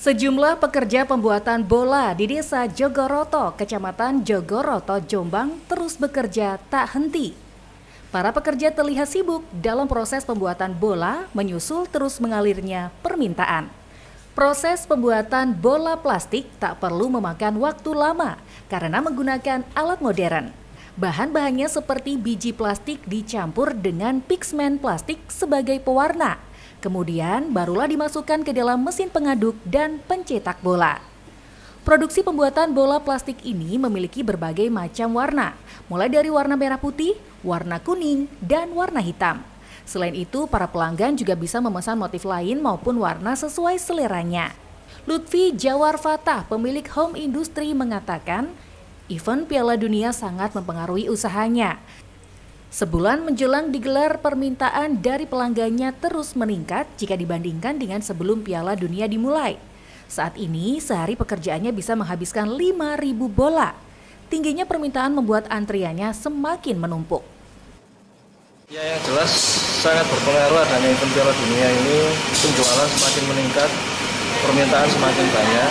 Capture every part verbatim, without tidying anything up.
Sejumlah pekerja pembuatan bola di Desa Jogoroto, Kecamatan Jogoroto, Jombang terus bekerja tak henti. Para pekerja terlihat sibuk dalam proses pembuatan bola menyusul terus mengalirnya permintaan. Proses pembuatan bola plastik tak perlu memakan waktu lama karena menggunakan alat modern. Bahan-bahannya seperti biji plastik dicampur dengan pigmen plastik sebagai pewarna. Kemudian barulah dimasukkan ke dalam mesin pengaduk dan pencetak bola. Produksi pembuatan bola plastik ini memiliki berbagai macam warna, mulai dari warna merah putih, warna kuning, dan warna hitam. Selain itu, para pelanggan juga bisa memesan motif lain maupun warna sesuai seleranya. Lutfi Jawar Fatah, pemilik home industry, mengatakan, event Piala Dunia sangat mempengaruhi usahanya. Sebulan menjelang digelar, permintaan dari pelanggannya terus meningkat jika dibandingkan dengan sebelum Piala Dunia dimulai. Saat ini, sehari pekerjaannya bisa menghabiskan lima ribu bola. Tingginya permintaan membuat antriannya semakin menumpuk. Ya, yang jelas sangat berpengaruh adanya event Piala Dunia ini, penjualan semakin meningkat, permintaan semakin banyak.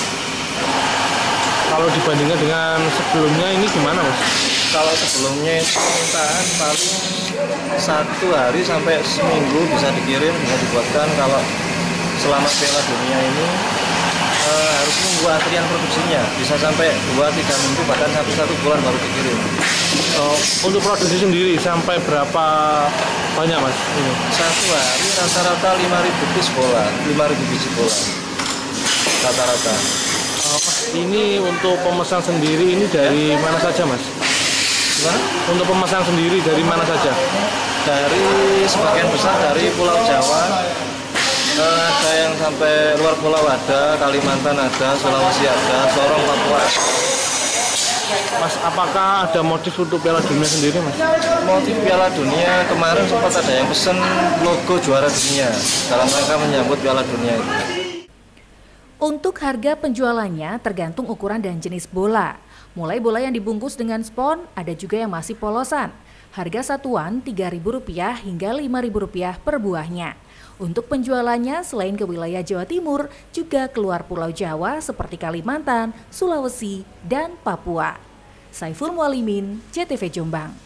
Kalau dibandingkan dengan sebelumnya ini gimana, Mas? Kalau sebelumnya itu permintaan paling satu hari sampai seminggu bisa dikirim, bisa dibuatkan. Kalau selama Piala Dunia ini eh, harus menunggu antrian produksinya, bisa sampai dua tiga minggu bahkan satu satu bulan baru dikirim. Oh, untuk produksi sendiri sampai berapa banyak, Mas? Ini Satu hari rata-rata lima ribu piece bola, lima ribu biji bola rata-rata. Oh, ini untuk pemesan sendiri ini dari mana saja, Mas? Gimana? Untuk pemesan sendiri dari mana saja? Dari sebagian besar dari Pulau Jawa, eh, ada yang sampai luar pulau ada, Kalimantan ada, Sulawesi ada, Sorong, Papua. Mas, apakah ada motif untuk Piala Dunia sendiri, Mas? Motif Piala Dunia kemarin sempat ada yang pesen logo juara dunia dalam rangka menyambut Piala Dunia itu. Untuk harga penjualannya tergantung ukuran dan jenis bola. Mulai bola yang dibungkus dengan spons, ada juga yang masih polosan. Harga satuan tiga ribu rupiah hingga lima ribu rupiah per buahnya. Untuk penjualannya selain ke wilayah Jawa Timur, juga keluar Pulau Jawa seperti Kalimantan, Sulawesi, dan Papua. Saiful Mualimin, J T V Jombang.